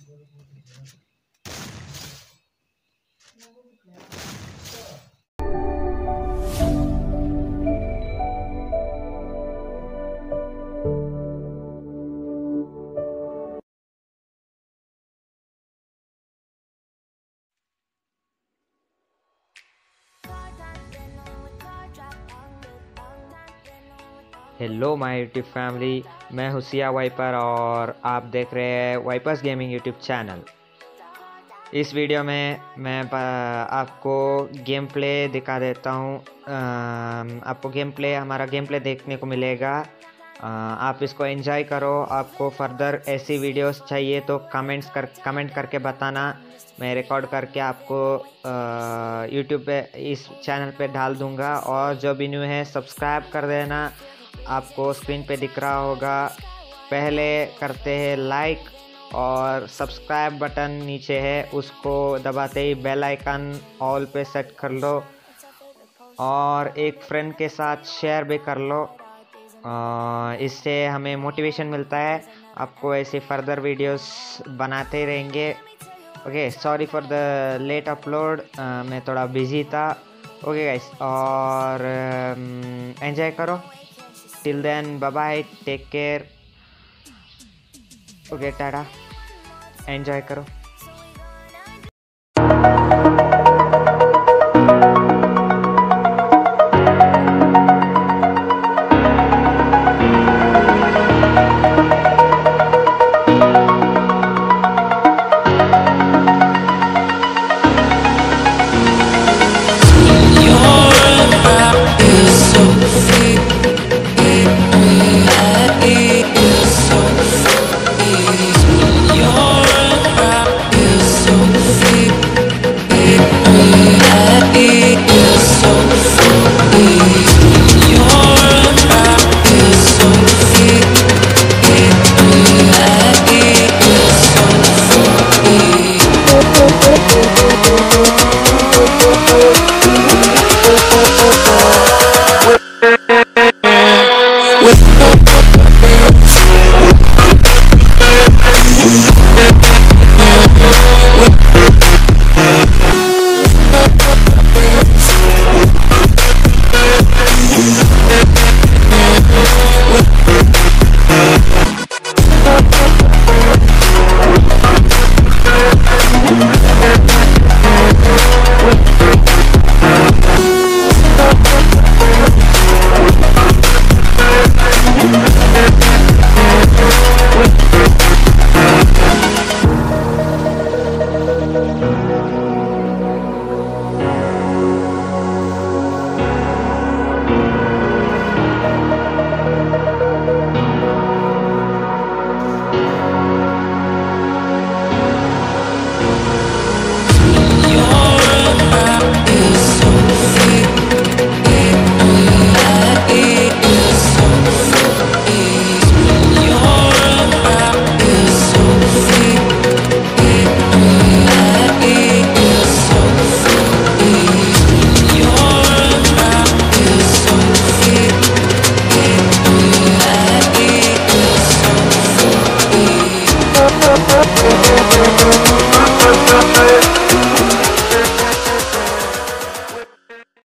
Hello my YouTube family, मैं हुसिया wiper और आप देख रहे हैं वाइपर्स गेमिंग यूट्यूब चैनल। इस वीडियो में मैं आपको गेम प्ले दिखा देता हूँ। आपको हमारा गेम प्ले देखने को मिलेगा। आप इसको एंजॉय करो। आपको फर्दर ऐसी वीडियोस चाहिए तो कमेंट करके बताना। मैं रिकॉर्ड करके आपको यूट्यूब पे इस चैनल पे डाल दूँगा। और जो भी न्यू है सब्सक्राइब कर देना। आपको स्क्रीन पे दिख रहा होगा। पहले करते हैं लाइक और सब्सक्राइब बटन नीचे है, उसको दबाते ही बेल आइकन ऑल पे सेट कर लो और एक फ्रेंड के साथ शेयर भी कर लो। इससे हमें मोटिवेशन मिलता है। आपको ऐसे फर्दर वीडियोस बनाते रहेंगे। Okay, sorry for the late upload, मैं थोड़ा बिजी था। ओके गाइस, और एंजॉय करो। Till then, bye bye, take care. Okay, tada. Enjoy करो। with